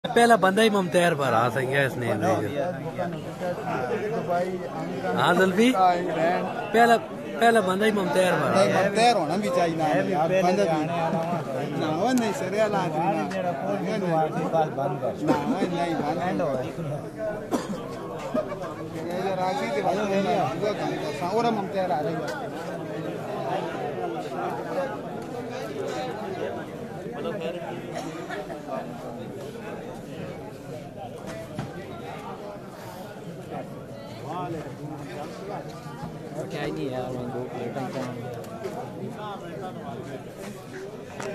पहला बंदा ही मुमतहर पर आ सकिया इसने। हाँ जुल्फी पहला पहला बंदा ही मुमतहर पर मुमतहर होना भी चाहिए ना यार, बंदा भी ना वो नहीं सर यार ना वो नहीं बंद ये राशि के बाद में वो काम और मुमतहर आ रही है। क्या ही नहीं यार, 2 प्लेट